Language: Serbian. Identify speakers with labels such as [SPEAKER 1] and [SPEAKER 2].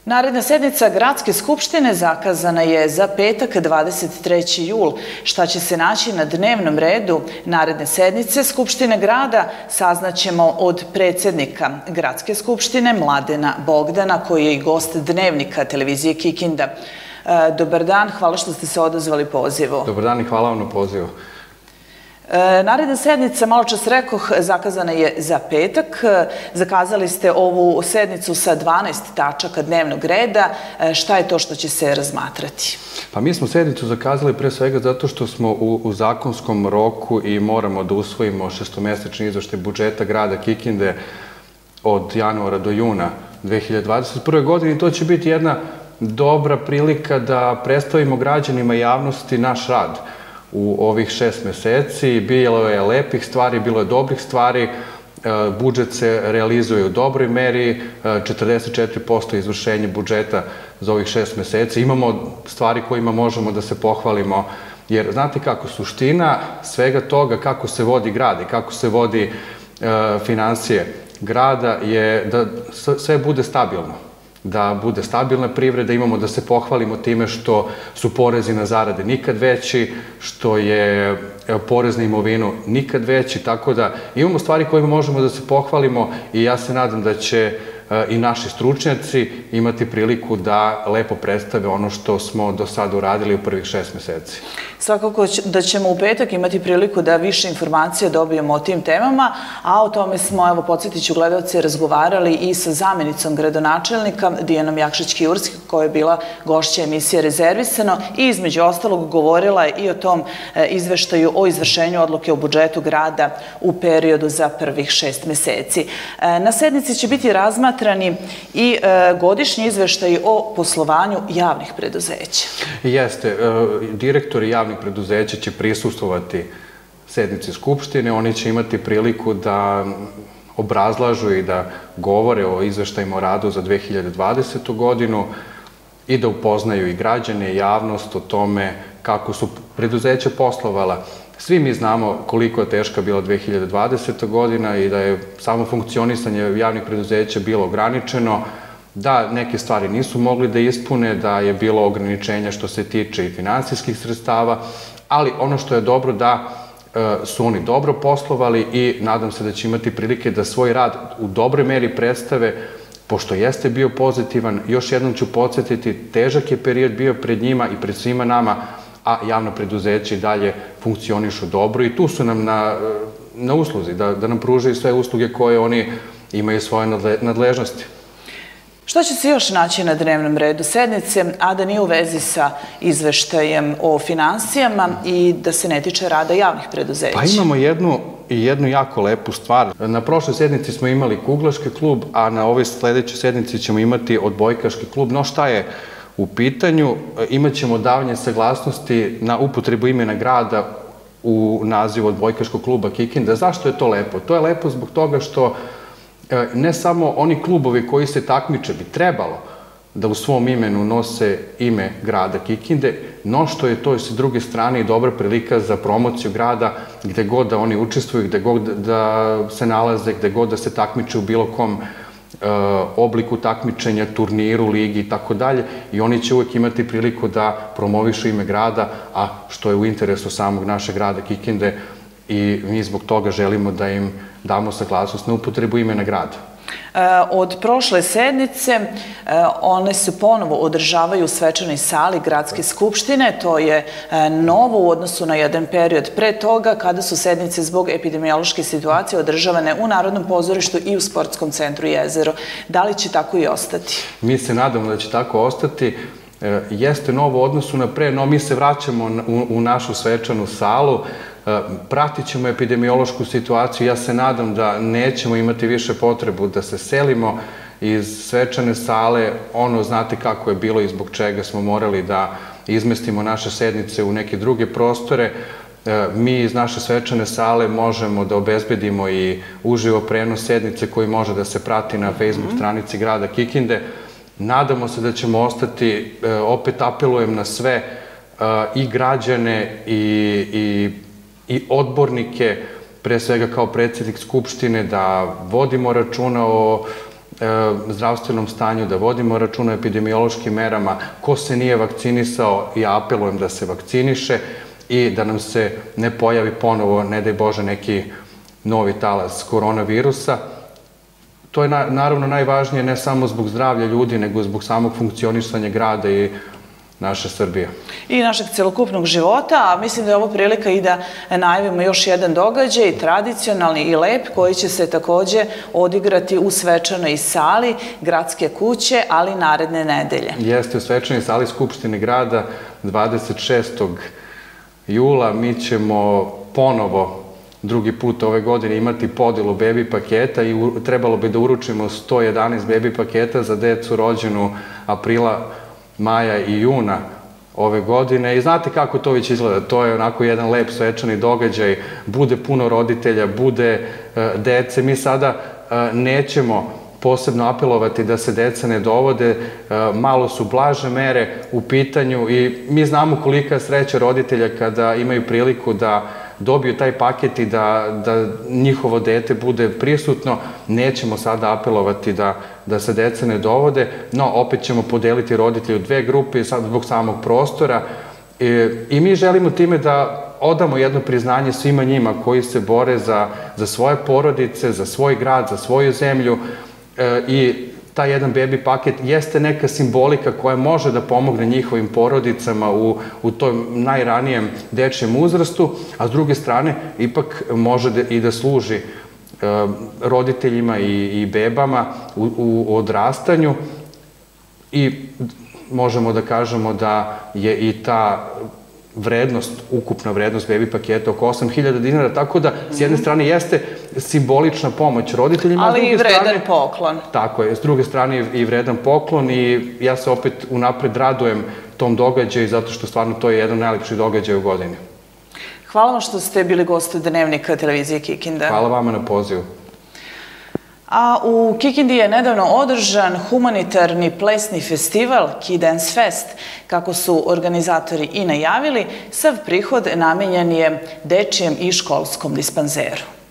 [SPEAKER 1] Naredna sednica Gradske skupštine zakazana je za petak 23. jul. Šta će se naći na dnevnom redu naredne sednice Skupštine grada saznaćemo od predsjednika Gradske skupštine Mladena Bogdana, koji je i gost Dnevnika televizije Kikinda. Dobar dan, hvala što ste se odazvali pozivu.
[SPEAKER 2] Dobar dan i hvala vam na pozivu.
[SPEAKER 1] Naredna sednica, malo čas rekoh, zakazana je za petak. Zakazali ste ovu sednicu sa 12 tačaka dnevnog reda. Šta je to što će se razmatrati?
[SPEAKER 2] Pa mi smo sednicu zakazali pre svega zato što smo u zakonskom roku i moramo da usvojimo šestomesečni izveštaj budžeta grada Kikinde od januara do juna 2021. godine i to će biti jedna dobra prilika da predstavimo građanima i javnosti naš rad u ovih 6 meseci. Bilo je lepih stvari, bilo je dobrih stvari, budžet se realizuje u dobroj meri, 44% izvršenje budžeta za ovih 6 meseci. Imamo stvari kojima možemo da se pohvalimo, jer znate kako, suština svega toga kako se vodi grad i kako se vodi finansije grada je da sve bude stabilno. Da bude stabilna privreda, imamo da se pohvalimo time što su porezi na zarade nikad veći, što je porez na imovinu nikad veći, tako da imamo stvari kojima možemo da se pohvalimo i ja se nadam da će i naši stručnjaci imati priliku da lepo predstave ono što smo do sada uradili u prvih 6 meseci.
[SPEAKER 1] Svakako da ćemo u petak imati priliku da više informacija dobijemo o tim temama, a o tome smo, evo, podsjetiću gledalce, razgovarali i sa zamjenicom gradonačelnika Dijanom Jakšić-Kiurski, koja je bila gošća emisije Rezervisano i između ostalog govorila i o tom izveštaju o izvršenju odluke o budžetu grada u periodu za prvih 6 meseci. Na sednici će biti razmatrani i godišnji izveštaj o poslovanju javnih preduzeća.
[SPEAKER 2] Jeste, direktori javnih preduzeća će prisustvovati sednici Skupštine, oni će imati priliku da obrazlažu i da govore o izveštajima o radu za 2020. godinu i da upoznaju i građane i javnost o tome kako su preduzeća poslovala. Svi mi znamo koliko je teška bila 2020. godina i da je samo funkcionisanje javnih preduzeća bilo ograničeno, da neke stvari nisu mogli da ispune, da je bilo ograničenja što se tiče i finansijskih sredstava, ali ono što je dobro da su oni dobro poslovali i nadam se da će imati prilike da svoj rad u dobroj meri predstave, pošto jeste bio pozitivan. Još jednom ću podsjetiti, težak je period bio pred njima i pred svima nama, a javno preduzeće i dalje funkcionišu dobro i tu su nam na usluzi, da nam pružaju sve usluge koje oni imaju svoje nadležnosti.
[SPEAKER 1] Što će se još naći na dnevnom redu sednice, a da nije u vezi sa izveštajem o finansijama i da se ne tiče rada javnih preduzeća?
[SPEAKER 2] Pa imamo jednu jako lepu stvar. Na prošloj sednici smo imali kuglaški klub, a na ovoj sledećoj sednici ćemo imati odbojkaški klub. No šta je u pitanju? Imaćemo davanje saglasnosti na upotrebu imena grada u nazivu odbojkaškog kluba Kikinda. Zašto je to lepo? To je lepo zbog toga što ne samo oni klubovi koji se takmiče bi trebalo da u svom imenu nose ime grada Kikinde, no što je to s druge strane i dobra prilika za promociju grada gde god da oni učestvuju, gde god da se nalaze, gde god da se takmiče u bilo kom obliku takmičenja, turniru, ligi i tako dalje, i oni će uvek imati priliku da promovišu ime grada, a što je u interesu samog našeg grada Kikinde i mi zbog toga želimo da im damo saglasnost na upotrebu imena grada.
[SPEAKER 1] Od prošle sednice one se ponovo održavaju u svečanoj sali Gradske skupštine. To je novo u odnosu na jedan period pre toga kada su sednice zbog epidemiološke situacije održavane u Narodnom pozorištu i u Sportskom centru Jezero. Da li će tako i ostati?
[SPEAKER 2] Mi se nadamo da će tako ostati. Jeste novo u odnosu na pre, no mi se vraćamo u našu svečanu salu. Pratit ćemo epidemiološku situaciju. Ja se nadam da nećemo imati više potrebu da se selimo iz svečane sale. Ono, znate kako je bilo i zbog čega smo morali da izmestimo naše sednice u neke druge prostore. Mi iz naše svečane sale možemo da obezbedimo i uživo prenos sednice koji može da se prati na Facebook stranici grada Kikinde. Nadamo se da ćemo ostati, opet apelujem na sve i građane i odbornike, pre svega kao predsjednik Skupštine, da vodimo računa o zdravstvenom stanju, da vodimo računa o epidemiološkim merama. Ko se nije vakcinisao, ja apelujem da se vakciniše i da nam se ne pojavi ponovo, ne daj Bože, neki novi talas koronavirusa. To je naravno najvažnije ne samo zbog zdravlja ljudi, nego zbog samog funkcionisanja grada i naše Srbije.
[SPEAKER 1] I našeg celokupnog života, a mislim da je ovo prilika i da najavimo još jedan događaj, tradicionalni i lep, koji će se takođe odigrati u svečanoj sali Gradske kuće, ali naredne nedelje.
[SPEAKER 2] Jeste, u svečanoj sali Skupštine grada 26. jula mi ćemo ponovo drugi put ove godine imati podelu bebi paketa i trebalo bi da uručimo 111 bebi paketa za decu rođenu aprila, maja i juna ove godine. I znate kako to već izgleda, to je onako jedan lep svečani događaj, bude puno roditelja, bude dece. Mi sada nećemo posebno apelovati da se deca ne dovode, malo su blaže mere u pitanju i mi znamo kolika je sreća roditelja kada imaju priliku da dobiju taj paket i da njihovo dete bude prisutno. Nećemo sada apelovati da se deca ne dovode, no opet ćemo podeliti roditelje u dve grupe zbog samog prostora i mi želimo time da odamo jedno priznanje svima njima koji se bore za svoje porodice, za svoj grad, za svoju zemlju i taj jedan bebi paket jeste neka simbolika koja može da pomogne njihovim porodicama u tom najranijem dečijem uzrastu, a s druge strane ipak može i da služi roditeljima i bebama u odrastanju i možemo da kažemo da je i ta ukupna vrednost bebi paketa oko 8.000 dinara, tako da s jedne strane jeste simbolična pomoć roditeljima,
[SPEAKER 1] ali i vredan poklon.
[SPEAKER 2] Tako je, s druge strane i vredan poklon i ja se opet unapred radujem tom događaju zato što stvarno to je jedan najlepši događaj u godini.
[SPEAKER 1] Hvala vam što ste bili gost Dnevnika televizije Kikinda.
[SPEAKER 2] Hvala vama na pozivu.
[SPEAKER 1] A u Kikindi je nedavno održan humanitarni plesni festival Kid Dance Fest. Kako su organizatori i najavili, sav prihod namenjen je dečijem i školskom dispanzeru.